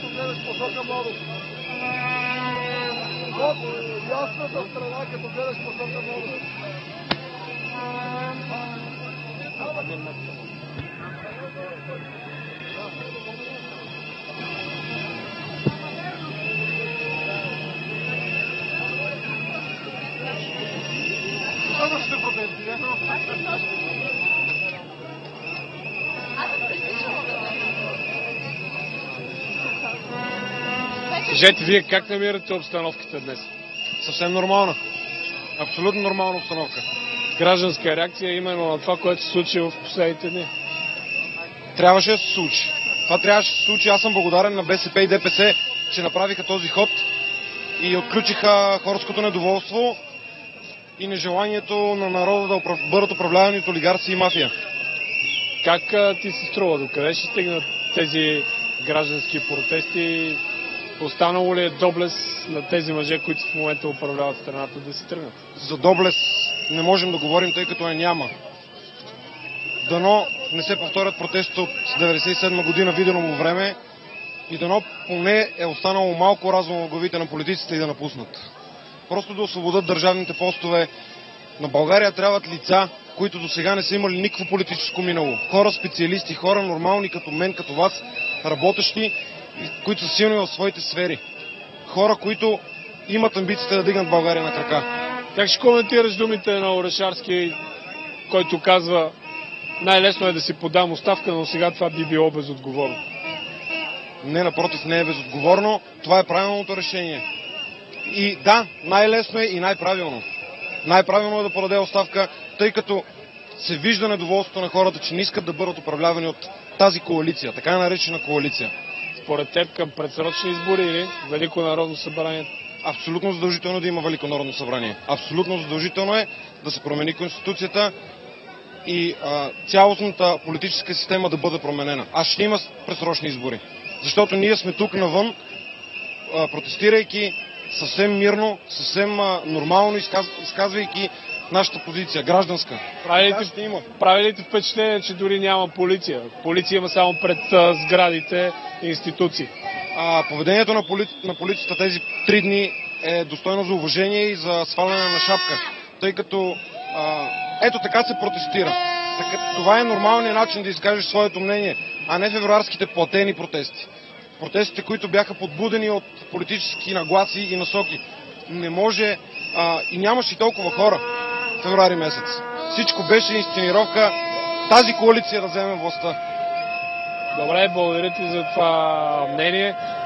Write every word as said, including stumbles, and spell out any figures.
като гледаш посока Младост. Вот ясната страна, като гледаш посока Младост. Следващите протести, не? Кажете, вие как намирате обстановката днес? Съвсем нормална. Абсолютно нормална обстановка. Гражданска реакция именно на това, което се случи в последните дни. Трябваше да се случи. Това трябваше да се случи. Аз съм благодарен на БСП и ДПС, че направиха този ход и отключиха хорското недоволство и нежеланието на народа да управ... бъдат управлявани от олигарси и мафия. Как а, ти се струва? Докъде ще стигнат тези граждански протести? Останало ли е доблес на тези мъже, които в момента управляват страната, да си тръгнат? За доблес не можем да говорим, тъй като я няма. Дано не се повторят протестите от деветдесет и седма година, видено време, и дано поне е останало малко разум в главите на политиците и да напуснат. Просто да освободят държавните постове. На България трябват лица, които до сега не са имали никакво политическо минало. Хора специалисти, хора нормални като мен, като вас, работещи, които са силни в своите сфери. Хора, които имат амбициите да дигнат България на крака. Как ще коментираш думите на Орешарски, който казва: най-лесно е да си подам оставка, но сега това би било безотговорно? Не, напротив, не е безотговорно. Това е правилното решение. И да, най-лесно е и най-правилно. Най-правилно е да подаде оставка, тъй като се вижда недоволството на хората, че не искат да бъдат управлявани от тази коалиция, така наречена коалиция. Според теб към предсрочни избори или Велико народно събрание? Абсолютно задължително да има Велико народно събрание. Абсолютно задължително е да се промени Конституцията и а, цялостната политическа система да бъде променена. А ще има предсрочни избори. Защото ние сме тук навън, а, протестирайки съвсем мирно, съвсем а, нормално, изказ, изказвайки нашата позиция, гражданска. Прави ли, ти, прави ли ти впечатление, че дори няма полиция? Полиция има само пред а, сградите и институции. А, поведението на, поли... на полицията тези три дни е достойно за уважение и за сваляне на шапка, тъй като а, ето така се протестира. Така, това е нормалният начин да изкажеш своето мнение, а не февруарските платени протести. Протестите, които бяха подбудени от политически нагласи и насоки. Не може а, и нямаше и толкова хора в февруари месец. Всичко беше инсценировка тази коалиция да вземе властта. Добре, благодаря ти за това мнение.